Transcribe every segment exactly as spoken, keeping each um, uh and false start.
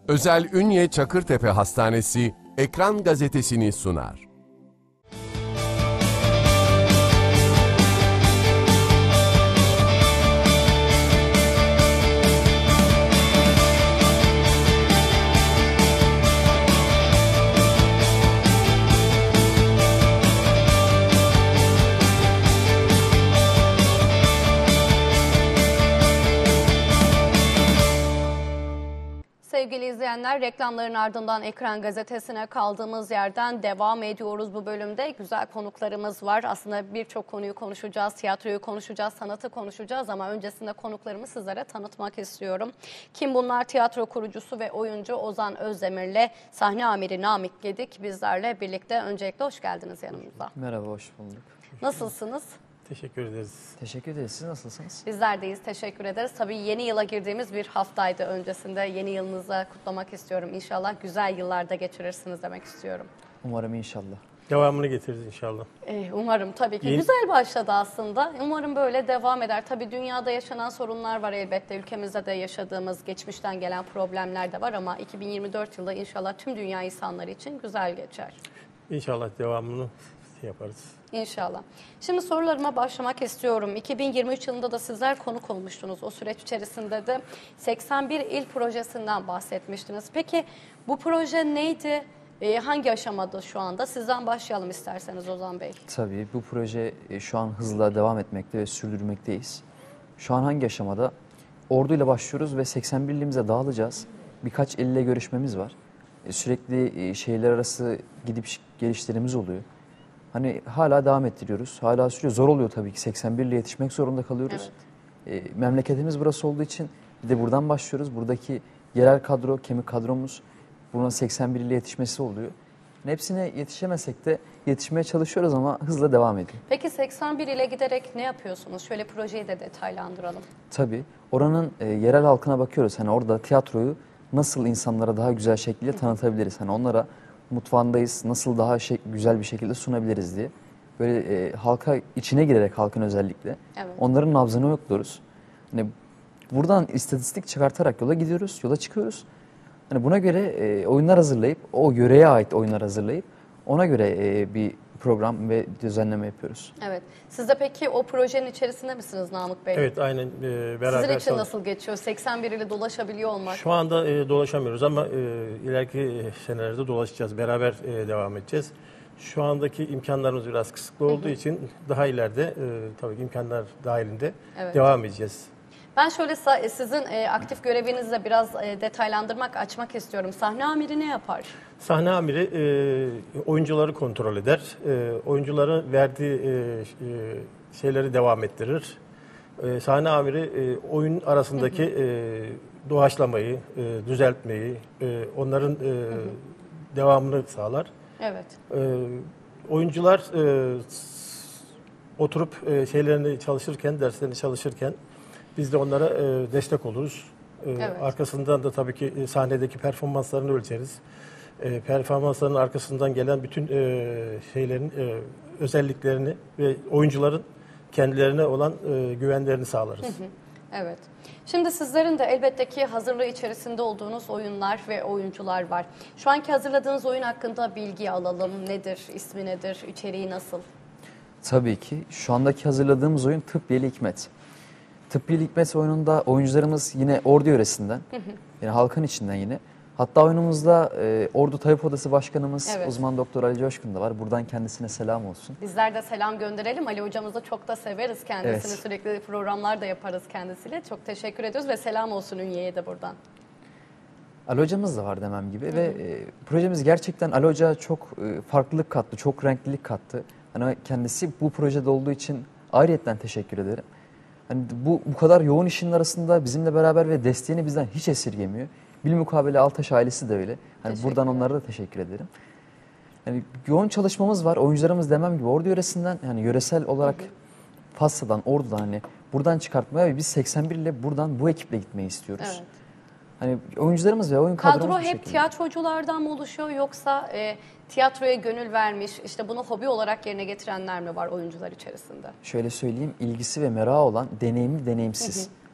Özel Ünye Çakırtepe Hastanesi Ekran Gazetesi'ni sunar. Sevgili izleyenler, reklamların ardından Ekran Gazetesi'ne kaldığımız yerden devam ediyoruz. Bu bölümde güzel konuklarımız var. Aslında birçok konuyu konuşacağız, tiyatroyu konuşacağız, sanatı konuşacağız ama öncesinde konuklarımı sizlere tanıtmak istiyorum. Kim bunlar? Tiyatro kurucusu ve oyuncu Ozan Özdemir'le sahne amiri Namık Gedik bizlerle birlikte. Öncelikle hoş geldiniz yanımıza. Merhaba, hoş bulduk. Nasılsınız? Teşekkür ederiz. Teşekkür ederiz. Siz nasılsınız? Bizler deyiz. Teşekkür ederiz. Tabii yeni yıla girdiğimiz bir haftaydı öncesinde. Yeni yılınızı kutlamak istiyorum. İnşallah güzel yıllarda geçirirsiniz demek istiyorum. Umarım inşallah. Devamını getiririz inşallah. Ee, umarım tabii ki. Yeni... Güzel başladı aslında. Umarım böyle devam eder. Tabii dünyada yaşanan sorunlar var elbette. Ülkemizde de yaşadığımız, geçmişten gelen problemler de var ama iki bin yirmi dört yılda inşallah tüm dünya insanları için güzel geçer. İnşallah devamını yaparız. İnşallah. Şimdi sorularıma başlamak istiyorum. iki bin yirmi üç yılında da sizler konuk olmuştunuz. O süreç içerisinde de seksen bir il projesinden bahsetmiştiniz. Peki bu proje neydi? Ee, hangi aşamada şu anda? Sizden başlayalım isterseniz Ozan Bey. Tabii bu proje şu an hızla devam etmekte ve sürdürmekteyiz. Şu an hangi aşamada? Ordu ile başlıyoruz ve seksen bir ilimize dağılacağız. Birkaç elle görüşmemiz var. Sürekli şehirler arası gidip gelişlerimiz oluyor. Hani hala devam ettiriyoruz. Hala sürüyor. Zor oluyor tabii ki. seksen bir ile yetişmek zorunda kalıyoruz. Evet. E, memleketimiz burası olduğu için bir de buradan başlıyoruz. Buradaki yerel kadro, kemik kadromuz buna seksen bir ile yetişmesi oluyor. Yani hepsine yetişemesek de yetişmeye çalışıyoruz ama hızla devam ediyor. Peki seksen bir ile giderek ne yapıyorsunuz? Şöyle projeyi de detaylandıralım. Tabii. Oranın e, yerel halkına bakıyoruz. Hani orada tiyatroyu nasıl insanlara daha güzel şekilde tanıtabiliriz? Hani onlara mutfağındayız, nasıl daha şey, güzel bir şekilde sunabiliriz diye. Böyle e, halka içine girerek halkın özellikle evet. Onların nabzını yokluyoruz. Hani buradan istatistik çıkartarak yola gidiyoruz, yola çıkıyoruz. Hani buna göre e, oyunlar hazırlayıp, o yöreye ait oyunlar hazırlayıp ona göre e, bir program ve düzenleme yapıyoruz. Evet. Siz de peki o projenin içerisinde misiniz Namık Bey? Evet, aynen e, beraber. Sizin için nasıl geçiyor? seksen bir ile dolaşabiliyor olmak. Şu anda e, dolaşamıyoruz ama e, ileriki senelerde dolaşacağız. Beraber e, devam edeceğiz. Şu andaki imkanlarımız biraz kısıtlı olduğu hı hı. için daha ileride e, tabii ki imkanlar dahilinde evet. devam edeceğiz. Ben şöyle sizin e, aktif görevinizle biraz e, detaylandırmak, açmak istiyorum. Sahne amiri ne yapar? Sahne amiri e, oyuncuları kontrol eder. E, oyuncuların verdiği e, e, şeyleri devam ettirir. E, sahne amiri e, oyun arasındaki hı hı. E, doğaçlamayı, e, düzeltmeyi, e, onların e, hı hı. devamını sağlar. Evet. E, oyuncular e, oturup e, şeylerini çalışırken, derslerini çalışırken biz de onlara e, destek oluruz. E, evet. Arkasından da tabii ki e, sahnedeki performanslarını ölçeriz. E, performansların arkasından gelen bütün e, şeylerin e, özelliklerini ve oyuncuların kendilerine olan e, güvenlerini sağlarız. Hı hı. Evet. Şimdi sizlerin de elbette ki hazırlığı içerisinde olduğunuz oyunlar ve oyuncular var. Şu anki hazırladığınız oyun hakkında bilgi alalım. Nedir, ismi nedir, içeriği nasıl? Tabii ki. Şu andaki hazırladığımız oyun Tıbbiyeli Hikmet. Tıbbiyeli Hikmet oyununda oyuncularımız yine Ordu yöresinden, hı hı. yani halkın içinden yine. Hatta oyunumuzda e, Ordu Tabip Odası Başkanımız evet. uzman doktor Ali Coşkun da var. Buradan kendisine selam olsun. Bizler de selam gönderelim. Ali hocamızı çok da severiz kendisini. Evet. Sürekli programlar da yaparız kendisiyle. Çok teşekkür ediyoruz ve selam olsun Ünye'ye de buradan. Ali hocamız da var demem gibi hı hı. ve e, projemiz gerçekten Ali Hoca çok e, farklılık kattı, çok renklilik kattı. Hani kendisi bu projede olduğu için ayrıyetten teşekkür ederim. Hani bu bu kadar yoğun işin arasında bizimle beraber ve desteğini bizden hiç esirgemiyor. Bilmukabele Altaş ailesi de öyle. Hani buradan onlara da teşekkür ederim. Yani yoğun çalışmamız var. Oyuncularımız demem gibi Ordu yöresinden yani yöresel olarak hı hı. Fassa'dan, Ordu'dan hani buradan çıkartmaya ve biz seksen bir ile buradan bu ekiple gitmeyi istiyoruz. Evet. Hani oyuncularımız ve oyun kadromuz kadro hep tiyatroculardan mı oluşuyor yoksa e, tiyatroya gönül vermiş, işte bunu hobi olarak yerine getirenler mi var oyuncular içerisinde? Şöyle söyleyeyim, ilgisi ve merakı olan deneyimli, deneyimsiz. Hı hı.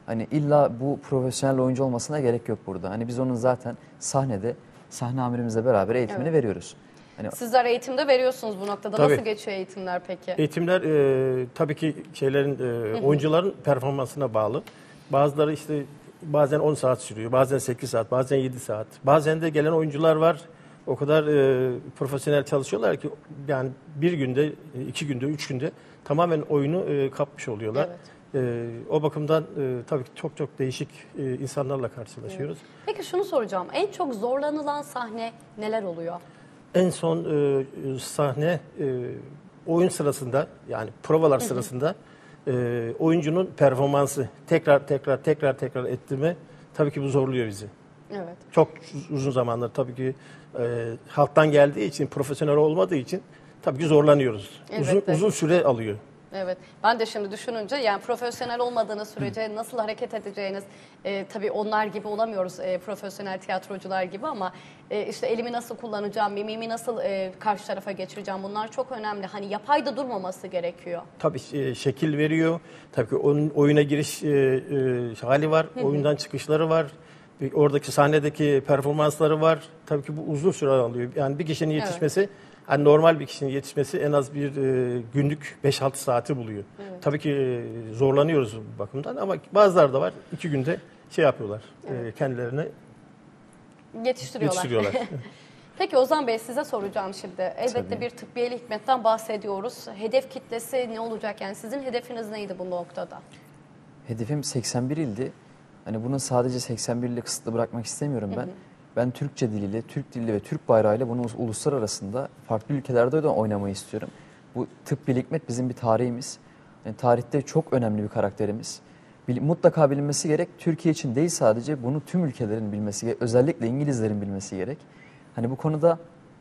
Hani illa bu profesyonel oyuncu olmasına gerek yok burada. Hani biz onun zaten sahnede sahne amirimizle beraber eğitimini Evet. veriyoruz. Hani Sizler eğitimde veriyorsunuz bu noktada. Tabii. Nasıl geçiyor eğitimler peki? Eğitimler e, tabii ki şeylerin e, oyuncuların performansına bağlı. Bazıları işte bazen on saat sürüyor, bazen sekiz saat, bazen yedi saat. Bazen de gelen oyuncular var. O kadar e, profesyonel çalışıyorlar ki yani bir günde, iki günde, üç günde tamamen oyunu e, kapmış oluyorlar. Evet. E, o bakımdan e, tabii ki çok çok değişik e, insanlarla karşılaşıyoruz. Peki şunu soracağım. En çok zorlanılan sahne neler oluyor? En son e, sahne e, oyun sırasında yani provalar sırasında e, oyuncunun performansı tekrar tekrar tekrar tekrar ettirme tabii ki bu zorluyor bizi. Evet. Çok uzun zamanlar tabii ki e, halktan geldiği için, profesyonel olmadığı için tabii ki zorlanıyoruz. Uzun, Elbette. uzun süre alıyor. Evet. Ben de şimdi düşününce yani profesyonel olmadığınız sürece nasıl hareket edeceğiniz e, tabii onlar gibi olamıyoruz e, profesyonel tiyatrocular gibi ama e, işte elimi nasıl kullanacağım, mimimi nasıl e, karşı tarafa geçireceğim bunlar çok önemli. Hani yapay da durmaması gerekiyor. Tabii e, şekil veriyor. Tabii ki onun oyuna giriş e, e, hali var. Oyundan çıkışları var. Bir, oradaki sahnedeki performansları var. Tabii ki bu uzun süre alıyor. Yani bir kişinin yetişmesi, hani normal bir kişinin yetişmesi en az bir e, günlük beş altı saati buluyor. Evet. Tabii ki e, zorlanıyoruz bu bakımdan ama bazıları da var. iki günde şey yapıyorlar. Evet. E, kendilerine Yetiştiriyorlar. yetiştiriyorlar. Peki Ozan Bey size soracağım şimdi. Elbette Tabii. bir tıbbiyeli hikmetten bahsediyoruz. Hedef kitlesi ne olacak? Yani sizin hedefiniz neydi bu noktada? hedefim seksen bir ildi. Hani bunu sadece seksen bir ile kısıtlı bırakmak istemiyorum ben. Hı hı. Ben Türkçe diliyle, Türk diliyle ve Türk bayrağıyla bunu uluslararasında farklı ülkelerde de oynamayı istiyorum. Bu tıbbiyeli hikmet bizim bir tarihimiz. Yani tarihte çok önemli bir karakterimiz. Bil, mutlaka bilinmesi gerek. Türkiye için değil sadece bunu tüm ülkelerin bilmesi gerek. Özellikle İngilizlerin bilmesi gerek. Hani bu konuda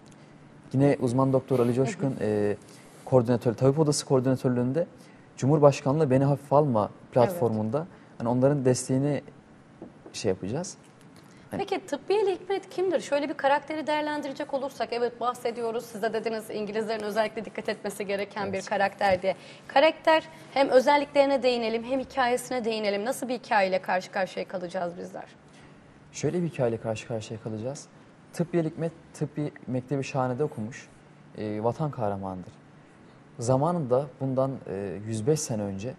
yine uzman doktor Ali Coşkun hı hı. E, koordinatör, tabip odası koordinatörlüğünde Cumhurbaşkanlığı Beni Hafife Alma platformunda evet. hani onların desteğini şey yapacağız. Peki tıbbiyeli hikmet kimdir? Şöyle bir karakteri değerlendirecek olursak evet bahsediyoruz. Siz de dediniz İngilizlerin özellikle dikkat etmesi gereken evet. bir karakter diye. Karakter hem özelliklerine değinelim hem hikayesine değinelim. Nasıl bir hikayeyle karşı karşıya kalacağız bizler? Şöyle bir hikayeyle karşı karşıya kalacağız. Tıbbiyeli hikmet tıbbi mektebi şahanede okumuş. E, vatan kahramanıdır. Zamanında bundan e, yüz beş sene önce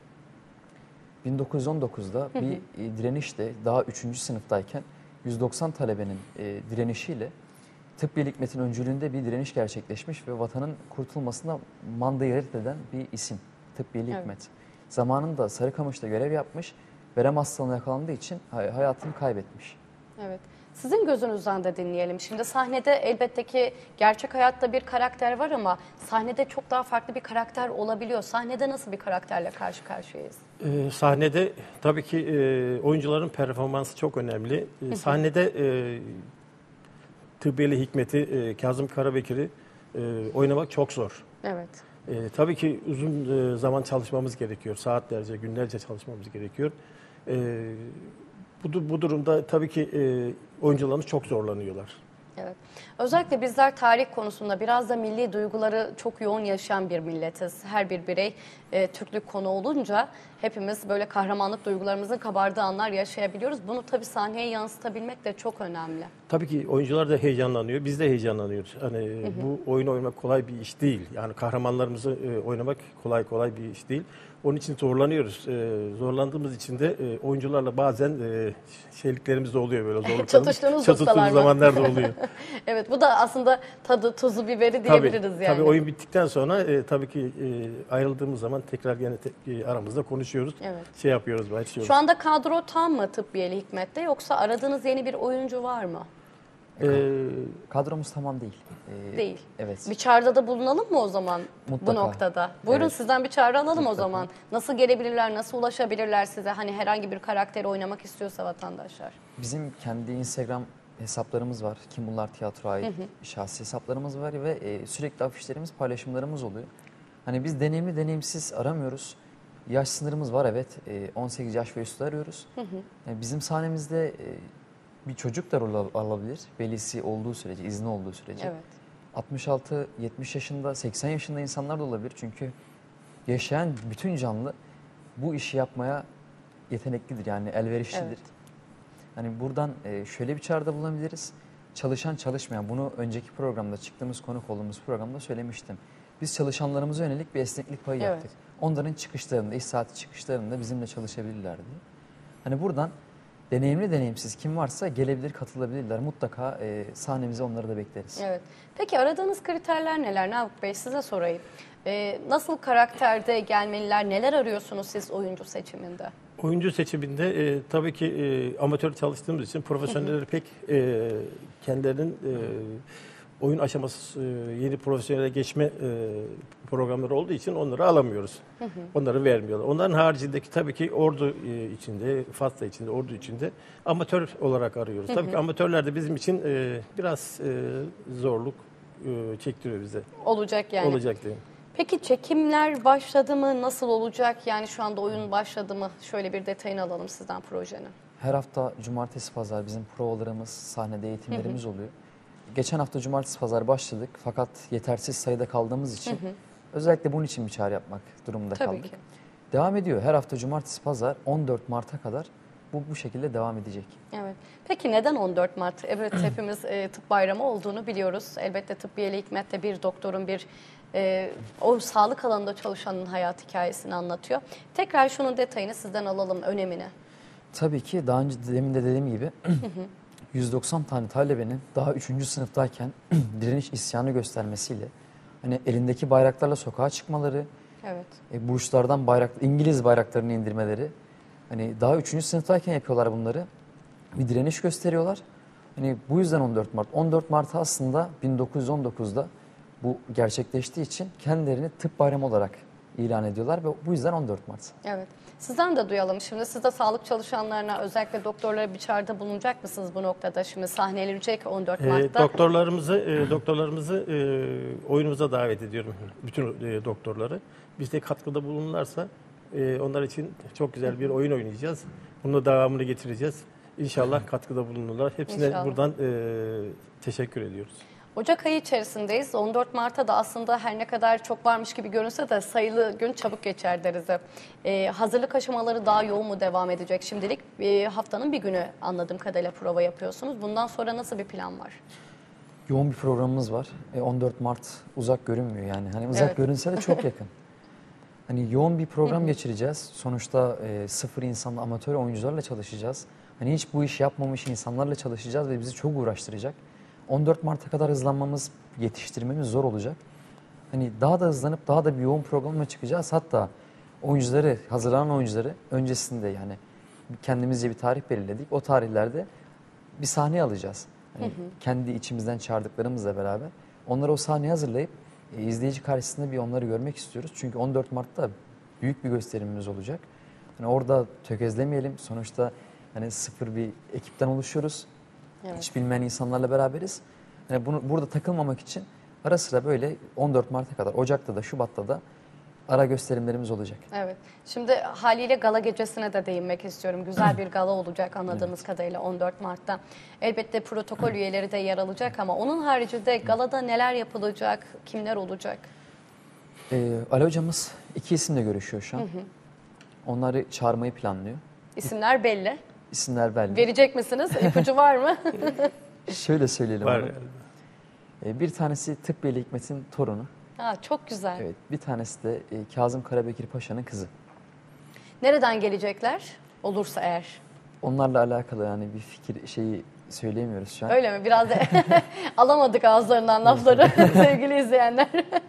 bin dokuz yüz on dokuzda bir e, direnişle daha üçüncü sınıftayken yüz doksan talebenin e, direnişiyle tıbbiyeli hikmetin öncülüğünde bir direniş gerçekleşmiş ve vatanın kurtulmasına mandayı reddeden bir isim. Tıbbiyeli evet. hikmet. Zamanında Sarıkamış'ta görev yapmış, verem hastalığına yakalandığı için hayatını kaybetmiş. Evet. Sizin gözünüzden de dinleyelim. Şimdi sahnede elbette ki gerçek hayatta bir karakter var ama sahnede çok daha farklı bir karakter olabiliyor. Sahnede nasıl bir karakterle karşı karşıyayız? Ee, sahnede tabii ki e, oyuncuların performansı çok önemli. E, sahnede e, tıbbiyeli hikmeti, e, Kazım Karabekir'i e, oynamak çok zor. Evet. E, tabii ki uzun e, zaman çalışmamız gerekiyor. Saatlerce, günlerce çalışmamız gerekiyor. E, bu, bu durumda tabii ki e, oyuncularımız çok zorlanıyorlar. Evet. Özellikle bizler tarih konusunda biraz da milli duyguları çok yoğun yaşayan bir milletiz. Her bir birey e, Türklük konu olunca hepimiz böyle kahramanlık duygularımızın kabardığı anlar yaşayabiliyoruz. Bunu tabii sahneye yansıtabilmek de çok önemli. Tabii ki oyuncular da heyecanlanıyor. Biz de heyecanlanıyoruz. Hani hı hı. bu oyun oynamak kolay bir iş değil. Yani kahramanlarımızı e, oynamak kolay kolay bir iş değil. Onun için zorlanıyoruz. Ee, zorlandığımız için de e, oyuncularla bazen e, şeyliklerimiz de oluyor böyle zorluklarımız. Çatıştığınız Çatıştığımız zamanlar da oluyor. Evet, bu da aslında tadı, tuzu, biberi diyebiliriz tabii, yani. Tabii oyun bittikten sonra e, tabii ki e, ayrıldığımız zaman tekrar gene te, e, aramızda konuşuyoruz. Evet. Şey yapıyoruz. Başlıyoruz. Şu anda kadro tam mı tıbbiyeli hikmette yoksa aradığınız yeni bir oyuncu var mı? Ee, Kadromuz tamam değil. Ee, değil. Evet. Bir çağrıda da bulunalım mı o zaman mutlaka. Bu noktada? Buyurun evet. Sizden bir çağrı alalım mutlaka. O zaman. Nasıl gelebilirler, nasıl ulaşabilirler size? Hani herhangi bir karakteri oynamak istiyorsa vatandaşlar. Bizim kendi Instagram hesaplarımız var. Kim Bunlar Tiyatro ait hı hı. şahsi hesaplarımız var ve e, sürekli afişlerimiz, paylaşımlarımız oluyor. Hani biz deneyimli, deneyimsiz aramıyoruz. Yaş sınırımız var evet. E, on sekiz yaş ve üstü arıyoruz. Hı hı. Yani bizim sahnemizde... E, bir çocuk da rol alabilir. Velisi olduğu sürece, izni olduğu sürece. Evet. altmış altı yetmiş yaşında, seksen yaşında insanlar da olabilir. Çünkü yaşayan bütün canlı bu işi yapmaya yeteneklidir yani elverişlidir. Evet. Hani buradan e, şöyle bir çağrıda bulunabiliriz. Çalışan çalışmayan, bunu önceki programda çıktığımız konuk olduğumuz programda söylemiştim. Biz çalışanlarımıza yönelik bir esneklik payı Evet. yaptık. Onların çıkışlarında, iş saati çıkışlarında bizimle çalışabilirler diye. Hani buradan deneyimli deneyimsiz kim varsa gelebilir, katılabilirler. Mutlaka e, sahnemize onları da bekleriz. Evet. Peki aradığınız kriterler neler? Navuk Bey size sorayım. Ee, nasıl karakterde gelmeliler? Neler arıyorsunuz siz oyuncu seçiminde? Oyuncu seçiminde e, tabii ki e, amatör çalıştığımız için profesyoneller pek e, kendilerinin e, oyun aşaması e, yeni profesyonele geçme e, programları olduğu için onları alamıyoruz. Hı hı. Onları vermiyorlar. Onların haricindeki tabii ki ordu e, içinde, Fatsa içinde, ordu içinde amatör olarak arıyoruz. Hı hı. Tabii ki amatörler de bizim için e, biraz e, zorluk e, çektiriyor bize. Olacak yani. Olacak değil. Peki çekimler başladı mı? Nasıl olacak? Yani şu anda oyun başladı mı? Şöyle bir detayını alalım sizden projenin. Her hafta cumartesi pazar bizim provalarımız, sahnede eğitimlerimiz oluyor. Geçen hafta cumartesi pazar başladık fakat yetersiz sayıda kaldığımız için hı hı. özellikle bunun için bir çağrı yapmak durumunda Tabii kaldık. ki. Devam ediyor. Her hafta cumartesi pazar on dört Mart'a kadar bu bu şekilde devam edecek. Evet. Peki neden on dört Mart? Evet hepimiz e, tıp bayramı olduğunu biliyoruz. Elbette tıbbiyeli hikmette bir doktorun bir e, o sağlık alanında çalışanın hayat hikayesini anlatıyor. Tekrar şunun detayını sizden alalım, önemini. Tabii ki daha önce demin de dediğim gibi yüz doksan tane talebenin daha üçüncü sınıftayken direniş isyanı göstermesiyle hani elindeki bayraklarla sokağa çıkmaları, evet. e, burçlardan bayrak, İngiliz bayraklarını indirmeleri, hani daha üçüncü sınıftayken yapıyorlar bunları. Bir direniş gösteriyorlar. Hani bu yüzden on dört Mart. on dört Mart aslında bin dokuz yüz on dokuzda bu gerçekleştiği için kendilerini tıp bayramı olarak ilan ediyorlar ve bu yüzden on dört Mart. Evet. Sizden de duyalım şimdi. Siz de sağlık çalışanlarına, özellikle doktorlara bir çağrıda bulunacak mısınız bu noktada? Şimdi sahnelenecek on dört Mart'ta. E, doktorlarımızı e, doktorlarımızı e, oyunumuza davet ediyorum. Bütün e, doktorları. Bizde katkıda bulunurlarsa e, onlar için çok güzel bir oyun oynayacağız. Bunun devamını getireceğiz. İnşallah katkıda bulunurlar. Hepsine İnşallah. buradan e, teşekkür ediyoruz. Ocak ayı içerisindeyiz. on dört Mart'ta da aslında her ne kadar çok varmış gibi görünse de sayılı gün çabuk geçer deriz hep. Ee, hazırlık aşamaları daha yoğun mu devam edecek? Şimdilik e, haftanın bir günü anladığım kadarıyla prova yapıyorsunuz. Bundan sonra nasıl bir plan var? Yoğun bir programımız var. E, on dört Mart uzak görünmüyor yani. Hani uzak Evet. görünse de çok yakın. Hani yoğun bir program geçireceğiz. Sonuçta e, sıfır insanlı amatör oyuncularla çalışacağız. Hani hiç bu işi yapmamış insanlarla çalışacağız ve bizi çok uğraştıracak. on dört Mart'a kadar hızlanmamız, yetiştirmemiz zor olacak. Hani daha da hızlanıp daha da bir yoğun programla çıkacağız. Hatta oyuncuları, hazırlanan oyuncuları öncesinde yani kendimizce bir tarih belirledik. O tarihlerde bir sahne alacağız. Hani hı hı. Kendi içimizden çağırdıklarımızla beraber onları o sahneye hazırlayıp e, izleyici karşısında bir onları görmek istiyoruz. Çünkü on dört Mart'ta büyük bir gösterimimiz olacak. Yani orada tökezlemeyelim. Sonuçta hani sıfır bir ekipten oluşuyoruz. Evet. Hiç bilmeyen insanlarla beraberiz. Yani bunu burada takılmamak için ara sıra böyle on dört Mart'a kadar, Ocak'ta da Şubat'ta da ara gösterimlerimiz olacak. Evet. Şimdi haliyle gala gecesine de değinmek istiyorum. Güzel bir gala olacak anladığımız evet. kadarıyla on dört Mart'ta. Elbette protokol üyeleri de yer alacak ama onun haricinde galada neler yapılacak, kimler olacak? Ee, Ali hocamız iki isimle görüşüyor şu an. Hı hı. Onları çağırmayı planlıyor. İsimler belli. İsimler belli. Verecek misiniz? İpucu var mı? Şöyle söyleyelim. Var. Ee, bir tanesi Tıbbiyeli Hikmet'in torunu. Ha, çok güzel. Evet. Bir tanesi de e, Kazım Karabekir Paşa'nın kızı. Nereden gelecekler? Olursa eğer. Onlarla alakalı yani bir fikir şeyi söyleyemiyoruz şu an. Öyle mi? Biraz da alamadık ağızlarından lafları sevgili izleyenler.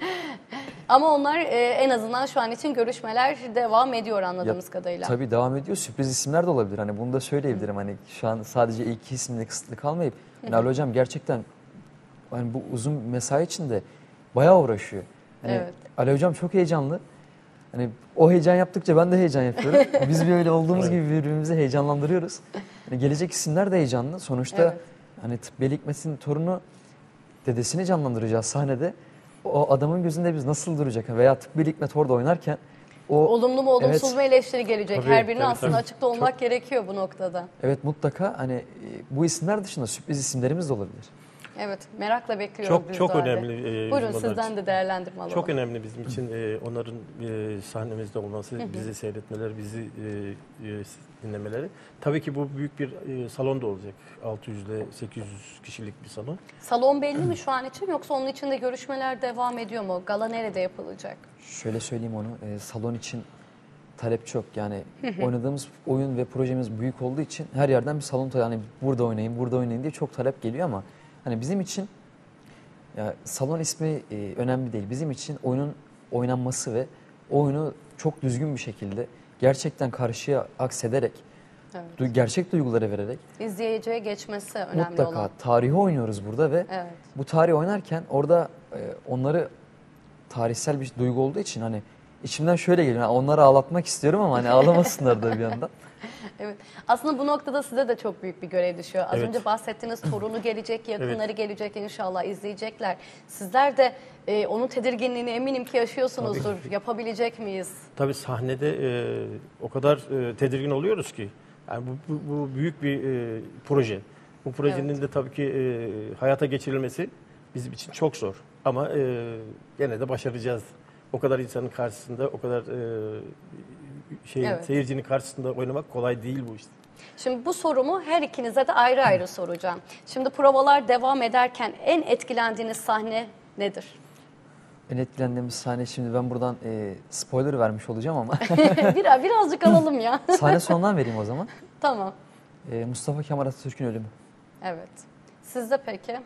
Ama onlar e, en azından şu an için görüşmeler devam ediyor anladığımız ya, kadarıyla. Tabii devam ediyor. Sürpriz isimler de olabilir. Hani bunu da söyleyebilirim. Hani şu an sadece iki isimle kısıtlı kalmayıp. Yani Ali hocam gerçekten hani bu uzun mesai içinde bayağı uğraşıyor. Hani evet. Ali hocam çok heyecanlı. Hani o heyecan yaptıkça ben de heyecan yapıyorum. Biz böyle olduğumuz gibi birbirimizi heyecanlandırıyoruz. Hani gelecek isimler de heyecanlı. Sonuçta evet. hani Tıbbiyeli Hikmet'in torunu dedesini canlandıracağız sahnede. O adamın gözünde biz nasıl duracak veya Tıbbiyeli Hikmet orada oynarken o olumlu mu olumsuz evet, mu eleştiri gelecek. Tabii, her birine tabii, aslında tabii. açıkta olmak Çok, gerekiyor bu noktada. Evet mutlaka hani bu isimler dışında sürpriz isimlerimiz de olabilir. Evet, merakla bekliyoruz Çok biz çok de abi. önemli. e, Buyurun bizim onlar sizden için. de değerlendirme alalım. Çok önemli bizim için e, onların e, sahnemizde olması, bizi seyretmeleri, bizi e, e, dinlemeleri. Tabii ki bu büyük bir e, salon da olacak. altı yüz ile sekiz yüz kişilik bir salon. Salon belli mi şu an için yoksa onun için de görüşmeler devam ediyor mu? Gala nerede yapılacak? Şöyle söyleyeyim onu, e, salon için talep çok. Yani oynadığımız oyun ve projemiz büyük olduğu için her yerden bir salon, yani burada oynayın, burada oynayın diye çok talep geliyor ama hani bizim için ya salon ismi e, önemli değil. Bizim için oyunun oynanması ve oyunu çok düzgün bir şekilde gerçekten karşıya aksederek, Evet. du- gerçek duyguları vererek İzleyiciye geçmesi önemli mutlaka olan. tarihi oynuyoruz burada ve Evet. bu tarihi oynarken orada e, onları tarihsel bir duygu olduğu için hani içimden şöyle geliyor. Yani onları ağlatmak istiyorum ama hani ağlamasınlar da bir yandan. Evet. Aslında bu noktada size de çok büyük bir görev düşüyor. Az Evet. önce bahsettiğiniz torunu gelecek, yakınları Evet. gelecek inşallah izleyecekler. Sizler de e, onun tedirginliğini eminim ki yaşıyorsunuzdur. Yapabilecek miyiz? Tabii sahnede e, o kadar e, tedirgin oluyoruz ki. Yani bu, bu, bu büyük bir e, proje. Bu projenin Evet. de tabii ki e, hayata geçirilmesi bizim için çok zor. Ama e, gene de başaracağız. O kadar insanın karşısında, o kadar e, şey Evet. seyircinin karşısında oynamak kolay değil bu işte. Şimdi bu sorumu her ikinize de ayrı ayrı soracağım. Şimdi provalar devam ederken en etkilendiğiniz sahne nedir? En etkilendiğimiz sahne, şimdi ben buradan e, spoiler vermiş olacağım ama Bir, birazcık alalım ya. sahne sonundan vereyim o zaman. Tamam. E, Mustafa Kemal Atatürk'ün ölümü. Evet. Sizde peki?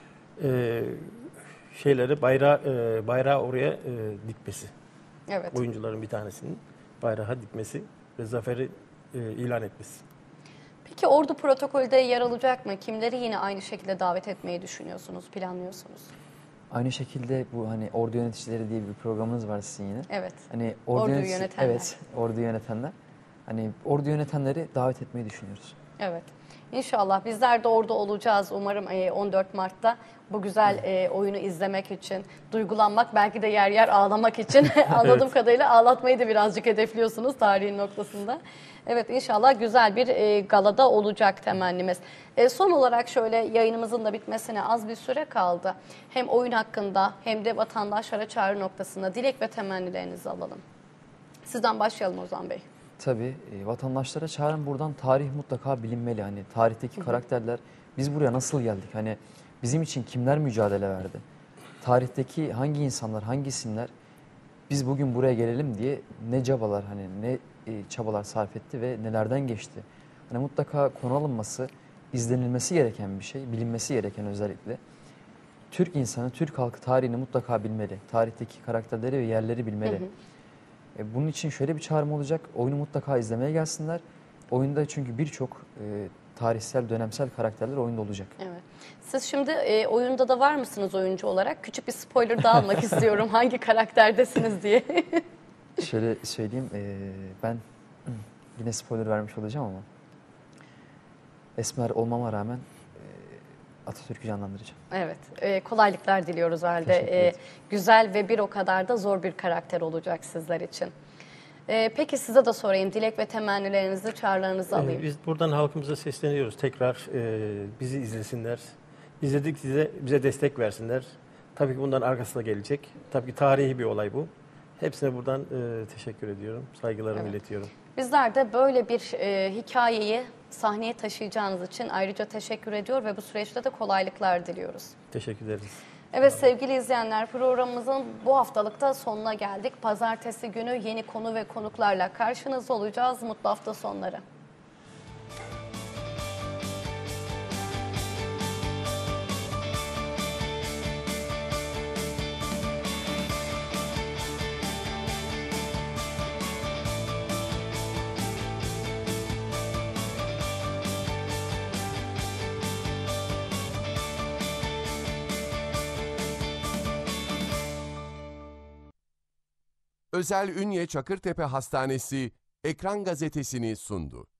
E, şeyleri bayrağı e, bayrağı oraya e, dikmesi. Evet. Oyuncuların bir tanesinin bayrağı dikmesi ve zaferi e, ilan etmesi. Peki ordu protokolde yer alacak mı? Kimleri yine aynı şekilde davet etmeyi düşünüyorsunuz, planlıyorsunuz? Aynı şekilde bu hani ordu yöneticileri diye bir programınız var sizin yine. Evet. Hani ordu Orduyu yönetici- yönetenler. Evet, ordu yönetenler. Hani ordu yönetenleri davet etmeyi düşünüyoruz. Evet. İnşallah bizler de orada olacağız umarım e, on dört Mart'ta bu güzel e, oyunu izlemek için, duygulanmak, belki de yer yer ağlamak için anladığım Evet. kadarıyla ağlatmayı da birazcık hedefliyorsunuz tarihin noktasında. Evet, inşallah güzel bir e, galada olacak temennimiz. E, son olarak şöyle, yayınımızın da bitmesine az bir süre kaldı. Hem oyun hakkında hem de vatandaşlara çağrı noktasında dilek ve temennilerinizi alalım. Sizden başlayalım Ozan Bey. Tabii e, vatandaşlara çağrım buradan, tarih mutlaka bilinmeli. Hani tarihteki karakterler, biz buraya nasıl geldik? Hani bizim için kimler mücadele verdi? Tarihteki hangi insanlar, hangi isimler biz bugün buraya gelelim diye ne çabalar, hani ne e, çabalar sarf etti ve nelerden geçti? Hani mutlaka konu alınması, izlenilmesi gereken bir şey, bilinmesi gereken özellikle. Türk insanı, Türk halkı tarihini mutlaka bilmeli. Tarihteki karakterleri ve yerleri bilmeli. Hı hı. E, Bunun için şöyle bir çağrım olacak. Oyunu mutlaka izlemeye gelsinler. Oyunda çünkü birçok e, tarihsel, dönemsel karakterler oyunda olacak. Evet. Siz şimdi e, oyunda da var mısınız oyuncu olarak? Küçük bir spoiler daha almak istiyorum. Hangi karakterdesiniz diye. Şöyle söyleyeyim, e, ben yine spoiler vermiş olacağım ama esmer olmama rağmen e, Atatürk'ü canlandıracağım. Evet. E, kolaylıklar diliyoruz o halde. Teşekkür E, ederim. güzel ve bir o kadar da zor bir karakter olacak sizler için. E, peki size de sorayım. Dilek ve temennilerinizi, çağrılarınızı Ee, alayım. Biz buradan halkımıza sesleniyoruz. Tekrar e, bizi izlesinler. İzledik size, bize destek versinler. Tabii ki bundan arkasına gelecek. Tabii ki tarihi bir olay bu. Hepsine buradan e, teşekkür ediyorum. Saygılarımı Evet. iletiyorum. Bizler de böyle bir e, hikayeyi sahneye taşıyacağınız için ayrıca teşekkür ediyor ve bu süreçte de kolaylıklar diliyoruz. Teşekkür ederiz. Evet sevgili izleyenler, programımızın bu haftalıkta sonuna geldik. Pazartesi günü yeni konu ve konuklarla karşınızda olacağız. Mutlu hafta sonları. Özel Ünye Çakırtepe Hastanesi Ekran Gazetesi'ni sundu.